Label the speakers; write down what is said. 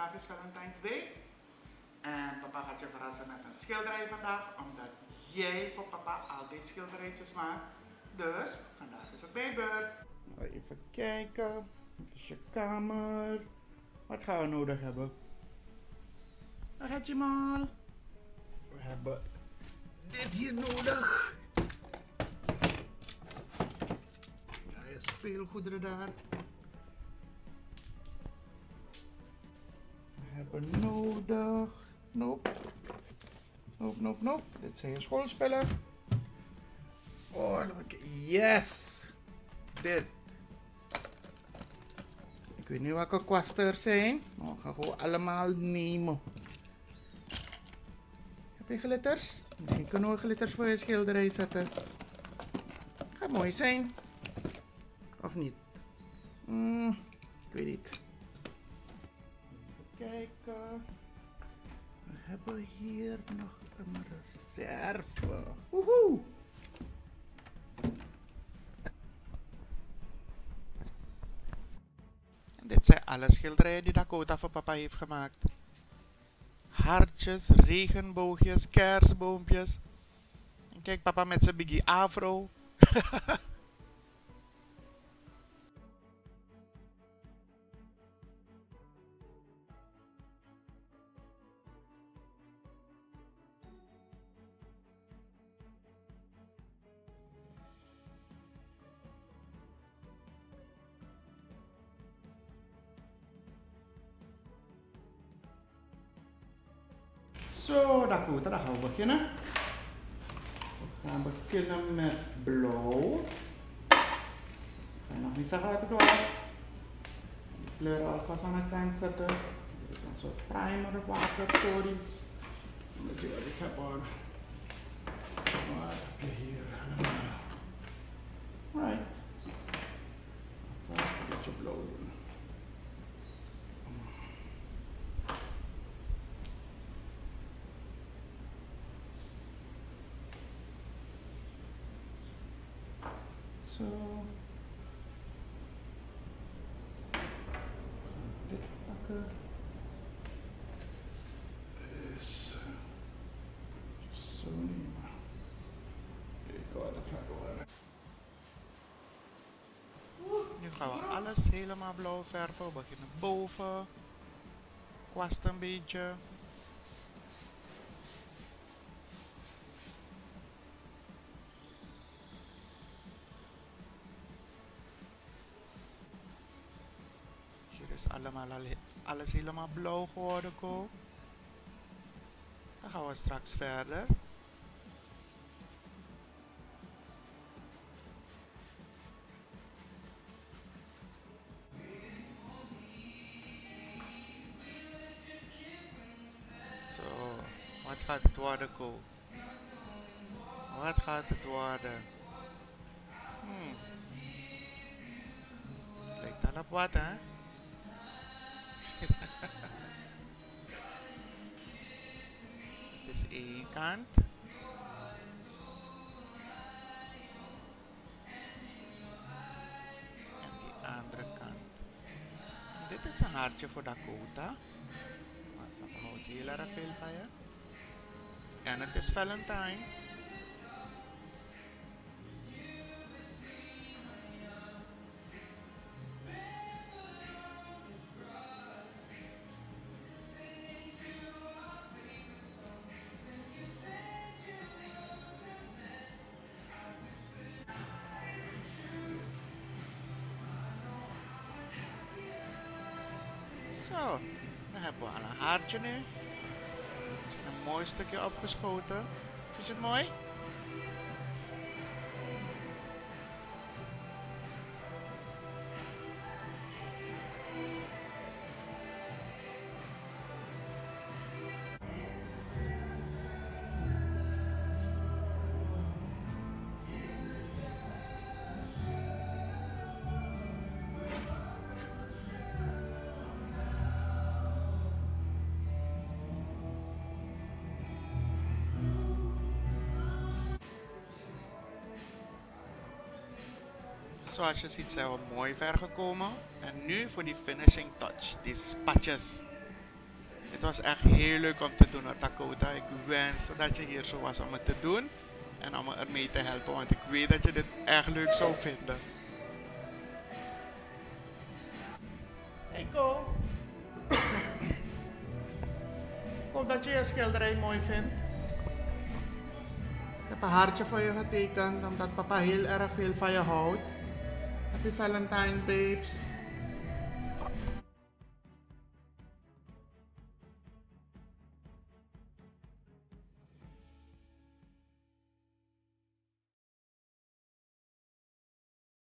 Speaker 1: vandaag is Valentine's Day. En papa gaat je verrassen met een schilderij vandaag, omdat jij voor papa altijd schilderijtjes maakt. Dus vandaag is het bijbeurt. Even kijken. Dit is je kamer. Wat gaan we nodig hebben? Daar gaat je mal. We hebben dit hier nodig. Er is speelgoederen daar. We hebben nodig. Nope. Dit zijn je schoolspellen. Oh, yes! Dit. Ik weet niet welke kwasten er zijn. Maar we gaan gewoon allemaal nemen. Heb je glitters? Misschien kunnen we glitters voor je schilderij zetten. Gaat mooi zijn. Of niet? Ik weet niet. Even kijken. We hebben hier nog een reserve. Woehoe! En dit zijn alle schilderijen die Dakota voor papa heeft gemaakt. Hartjes, regenboogjes, kerstboompjes. En kijk papa met zijn biggie afro. Zo, Dakota, dan gaan we beginnen. We gaan beginnen met blauw. Ik ga nog niet zeggen wat het was. De kleuren alvast aan de kant zetten. Dit is een soort primer, watertories. Laten we zien wat ik heb hoor. Wat heb je hier allemaal? Right. Alvast een beetje blauw doen. Zo. Dit pakken. Dus. Zo nemen. Kijk wat dat gaat worden. Nu gaan we alles helemaal blauw verven. We beginnen boven. Kwast een beetje. Is alles helemaal blauw geworden, Go. Dan gaan we straks verder. Zo, wat gaat het worden, Go? Wat gaat het worden? Lijkt dan op wat, hè? Dit is één kant. En die andere kant. En dit is een hartje voor Dakota. Maar papa houdt heel erg veel van je. En het is Valentine. Zo, dan hebben we al een haartje nu. Een mooi stukje opgeschoten. Vind je het mooi? Zoals je ziet zijn we mooi ver gekomen. En nu voor die finishing touch, die spatjes. Het was echt heel leuk om te doen, Dakota. Ik wens dat je hier zo was om het te doen. En om me ermee te helpen, want ik weet dat je dit echt leuk zou vinden. Hey Ko, ik hoop dat je je schilderij mooi vindt. Ik heb een hartje voor je getekend, omdat papa heel erg veel van je houdt. Happy Valentine, babes.